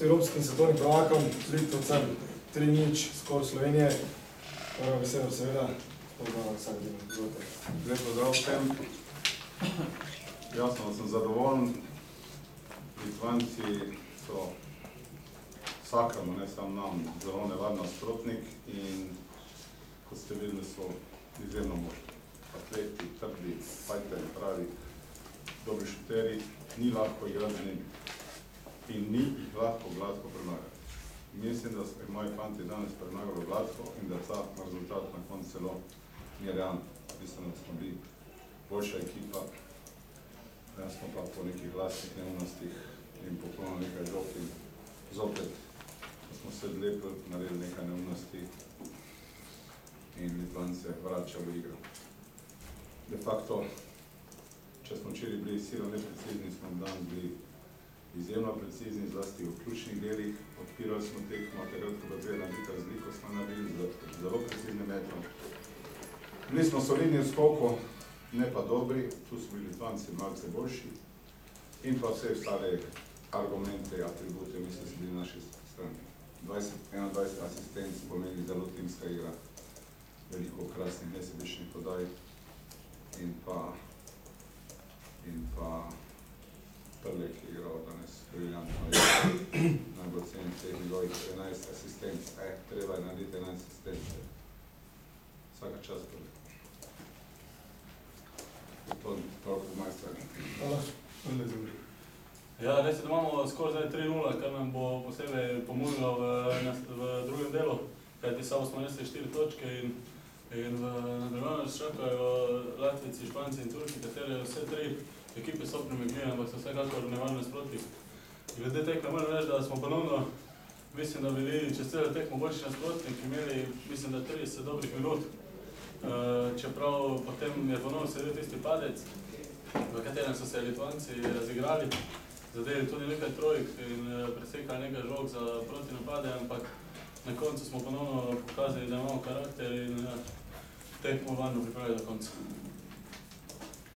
proti evropskim svetovnim prvakom, Litovcem 3-0 skor Slovenije. Prva beseda seveda, pozdrav vsak dan. Lep pozdrav vsem. Jasno, sem zadovoljen. Litvanci so vsakemu, ne samo nam, zelo nevarni nasprotnik in kot ste videli, so izjemno močni. Atleti, trdi, fajteri, pravi, dobri šuteri, ni lahko igrati z njimi in ni jih lahko gladko premagati. Mislim, da so moji fanti danes premagali gladko in da ta rezultat na koncu celo ni realen. Mislim, da smo bili boljša ekipa, da smo pa po nekih glasnih neumnostih in poklonili nekaj žog in zopet smo se lepo naredili nekaj neumnosti in Litvance vračali v igro. De facto, če smo včeraj bili silno neprecizni, smo danes bili izjemno precizni, zlasti v ključnih delih. Odpirali smo tekmo, takrat, ko bo treba narediti razliko, smo naredili zelo preciznim metrom. Bili smo solidni v skoku, ne pa dobri, tu so bili Litvanci malce boljši in pa vse ostale argumente, atribute, mislim, so bili naši strani. 21 asistenc pomeni zelo timska igra, veliko krasnih nesebičnih podaj in pa Prle, ki je igral danes briljantno igro, najbolj cenim teh njegovih 11 asistenc. Treba je narediti 11 asistence. Vsaka čast Prle. To toliko v moje strani. Hvala. Prle zubri. Ja, res je, da imamo skor zdaj 3-0, kar nam bo posebej pomoglo v drugem delu, kajti samo smo nesli 4 točke in v nadaljevanju nas čakajo Latvijci, Španci in Turki, katere vse 3 ekipe so premegljene, ampak so vsekakor nevarni nasprotnik. Glede tekme moram reči, da smo ponovno, mislim, da bili čez celo tekmo boljši nasprotnik, imeli, mislim, da 30 dobrih minut, čeprav potem je ponovno sedel tisti padec, v katerem so se Litvanci razigrali, zadeli tudi nekaj trojk in presekali nekaj žog za protinapade, ampak na koncu smo ponovno pokazali, da imamo karakter in tekmo varno pripravili do konca.